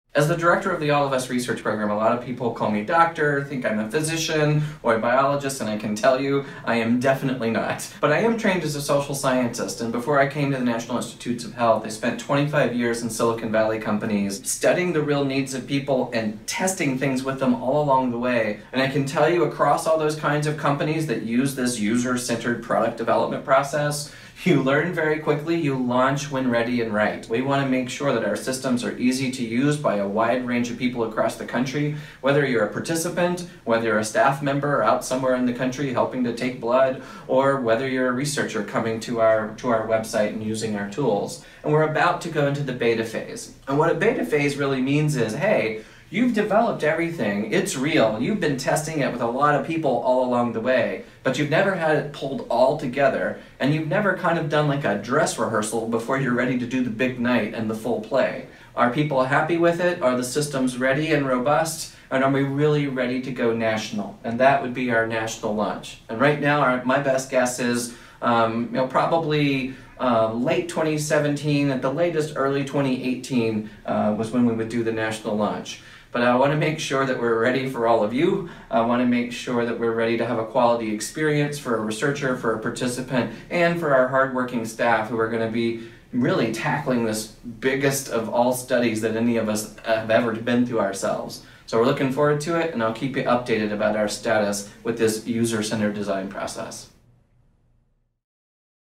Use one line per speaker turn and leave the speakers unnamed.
As the director of the All of Us research program, a lot of people call me doctor, think I'm a physician or a biologist, and I can tell you I am definitely not. But I am trained as a social scientist, and before I came to the National Institutes of Health, I spent 25 years in Silicon Valley companies studying the real needs of people and testing things with them all along the way. And I can tell you across all those kinds of companies that use this user-centered product development process, you learn very quickly, you launch when ready and right. We want to make sure that our systems are easy to use by a wide range of people across the country, whether you're a participant, whether you're a staff member out somewhere in the country helping to take blood, or whether you're a researcher coming to our website and using our tools. And we're about to go into the beta phase. And what a beta phase really means is, hey, you've developed everything, it's real, you've been testing it with a lot of people all along the way, but you've never had it pulled all together, and you've never kind of done like a dress rehearsal before you're ready to do the big night and the full play. Are people happy with it? Are the systems ready and robust? And are we really ready to go national? And that would be our national launch. And right now, my best guess is probably late 2017, at the latest early 2018 was when we would do the national launch. But I want to make sure that we're ready for all of you. I want to make sure that we're ready to have a quality experience for a researcher, for a participant, and for our hardworking staff who are going to be really tackling this biggest of all studies that any of us have ever been through ourselves. So we're looking forward to it, and I'll keep you updated about our status with this user-centered design process.